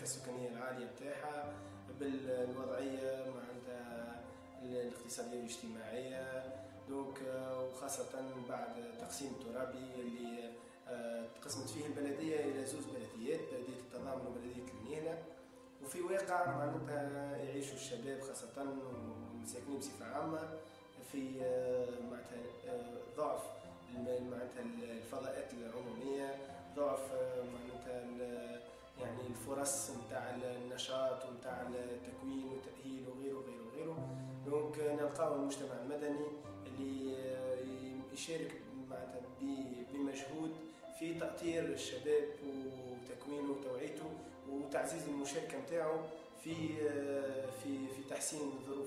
السكانية العالية بتاعها، بالوضعية معناتها الاقتصادية والاجتماعية. دوك وخاصة بعد تقسيم الترابي اللي تقسمت فيه البلدية إلى زوج بلديات، بلدية التضامن وبلدية المنيهلة. وفي واقع معناتها يعيشوا الشباب خاصة والمساكنين بصفة عامة في معناتها ضعف معناتها الفضاءات العمومية، ضعف معناتها يعني الفرص نتاع النشاط ونتاع التكوين والتأهيل وغيره وغيره وغيره. دونك نلقاو المجتمع المدني اللي يشارك معناتها بمجهود في تأطير الشباب وتكوينه وتوعيته وتعزيز المشاركة نتاعو في في تحسين ظروف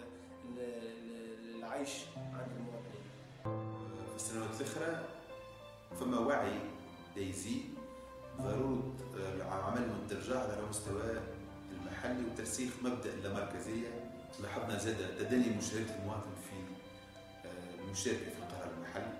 العيش عند المواطنين. في السنوات الأخرى فما وعي يزيد ضرورة عمل مندرجة على المستوى المحلي وترسيخ مبدأ اللامركزية. لاحظنا زاد تدني مشاركة المواطن في المشاركة في القرار المحلي،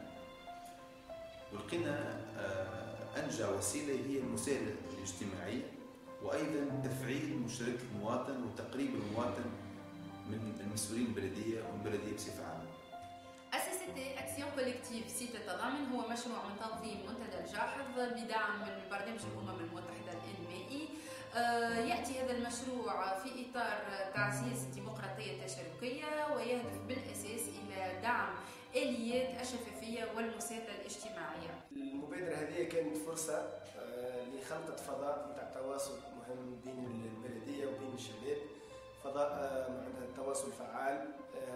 ولقينا أنجى وسيلة هي المساهلة الاجتماعية، وأيضا تفعيل مشاركة المواطن وتقريب المواطن من المسؤولين البلدية والبلدية بصفة عامة. أسستي أكسيون كوليكتيف سيت التضامن هو مشروع من تنظيم منتدى الجاحظ بدعم من برنامج الأمم المتحدة الإنمائي. يأتي هذا المشروع في إطار تعزيز الديمقراطية التشاركية، ويهدف بالأساس إلى دعم آليات الشفافية والمساهلة الاجتماعية. المبادرة هذه كانت فرصة لخلق فضاء نتاع تواصل مهم بين البلدية وبين الشباب، فضاء معناتها التواصل فعال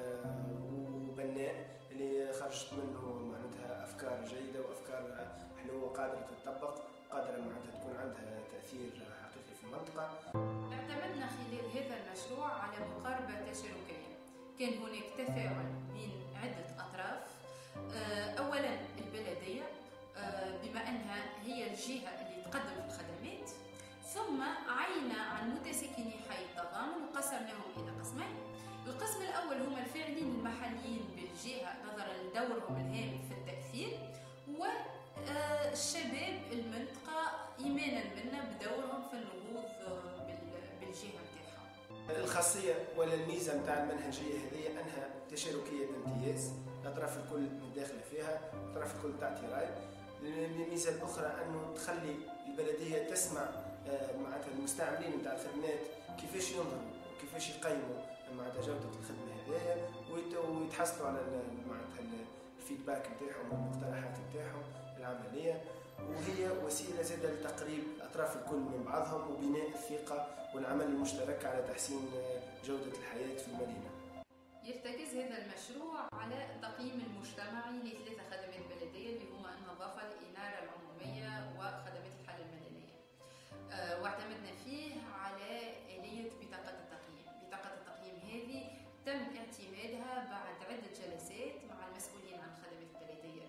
وبناء اللي خرجت منه معناتها أفكار جيدة وأفكار حلوة قادرة تطبق، قادرة معناتها تكون عندها تأثير حقيقي في المنطقة. اعتمدنا خلال هذا المشروع على مقاربة تشاركية، كان هناك تفاعل بين عدة أطراف. أولا البلدية بما أنها هي الجهة اللي تقدم في الخدمات، ثم عينا عن متساكني حي التضامن وقسمناهم إلى قسمين. القسم الأول هم الفاعلين المحليين بالجهة نظرا لدورهم الهام في التأثير، والشباب المنطقة إيمانا منا بدورهم في النهوض بالجهة بتاعهم. الخاصية ولا الميزة نتاع المنهجية هذه أنها تشاركية بامتياز، الأطراف الكل متداخلة فيها، الأطراف الكل تعطي رأي. الميزة الأخرى أنه تخلي البلدية تسمع معناتها المستعملين نتاع الخدمات كيفاش ينظروا وكيفاش يقيموا معناتها جودة الخدمة هذيا، ويتحصلوا على معناتها الفيدباك نتاعهم والمقترحات نتاعهم العملية. وهي وسيلة زادة لتقريب الأطراف الكل من بعضهم وبناء الثقة والعمل المشترك على تحسين جودة الحياة في المدينة. يرتكز هذا المشروع على التقييم المجتمعي لثلاثة خدمات بلدية اللي هما النظافة، الإنارة العمومية، وخدمات الحالة المدنية. واعتمدنا فيه على آلية بطاقة التقييم. بطاقة التقييم هذه تم اعتمادها بعد عدة جلسات مع المسؤولين عن الخدمات البلدية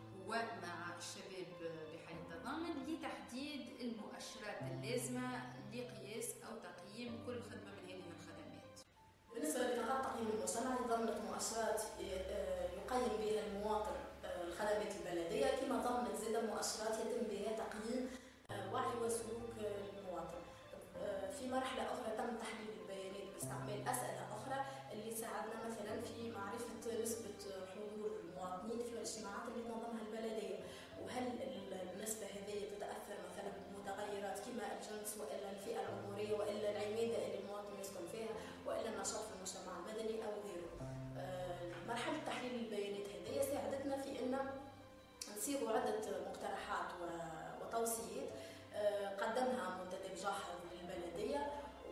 ومع الشباب بحي التضامن لتحديد المؤشرات اللازمة لقياس أو تقييم كل خدمة من هذه الخدمات. بالنسبة لبطاقة التقييم المجتمعي ضمنت مؤشرات يقيم بها المواطن الخدمات البلدية، كما ضمنت زادة مؤشرات يتم بها تقييم وعي وسلوك المواطن. في مرحلة أخرى تم تحليل البيانات باستعمال أسئلة أخرى اللي ساعدنا مثلا في معرفة نسبة حضور المواطنين في الاجتماعات اللي تنظمها البلدية، وهل النسبة هذه تتأثر مثلا بمتغيرات كما الجنس وإلا الفئة العمرية وإلا العمادة اللي المواطن يسكن فيها وإلا النشاط في المجتمع المدني أو غيره. مرحلة تحليل البيانات هذه ساعدتنا في أن نصيغوا عدة مقترحات وتوصيات قدمها منتدى الجاحظ للبلدية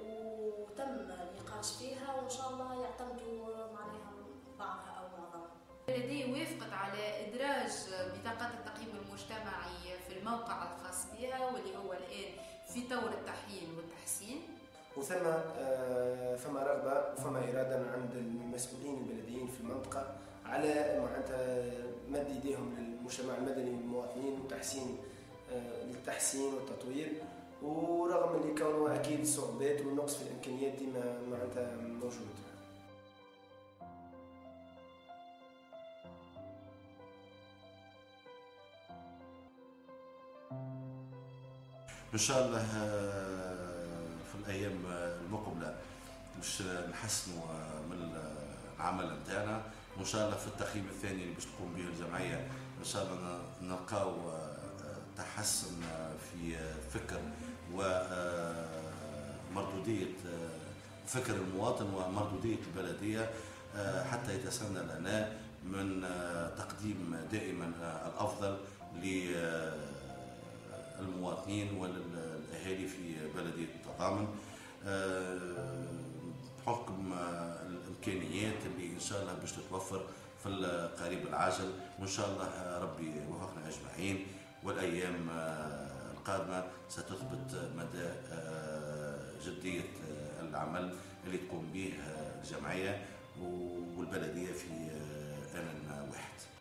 وتم النقاش فيها، وإن شاء الله يعتمدوا معناها بعضها أو معظمها. البلدية وافقت على إدراج بطاقات التقييم المجتمعي في الموقع الخاص بها واللي هو الآن في طور التحليل والتحسين. فما رغبة وفما إرادة عند المسؤولين البلديين في المنطقة على معناتها مد يديهم للمجتمع المدني والمواطنين وتحسين للتحسين والتطوير، ورغم اللي كونه أكيد الصعوبات والنقص في الإمكانيات ديما معناتها موجود. إن شاء الله الأيام المقبلة باش نحسنوا من العمل نتاعنا، وإن شاء الله في التقييم الثاني اللي باش تقوم به الجمعية إن شاء الله نلقاو تحسن في فكر ومردودية فكر المواطن ومردودية البلدية، حتى يتسنى لنا من تقديم دائما الأفضل للمواطنين وللأهالي في بلدية التضامن، بحكم الإمكانيات اللي إن شاء الله باش تتوفر في القريب العاجل. وإن شاء الله ربي يوفقنا أجمعين، والأيام القادمة ستثبت مدى جدية العمل اللي تقوم به الجمعية والبلدية في آن واحد.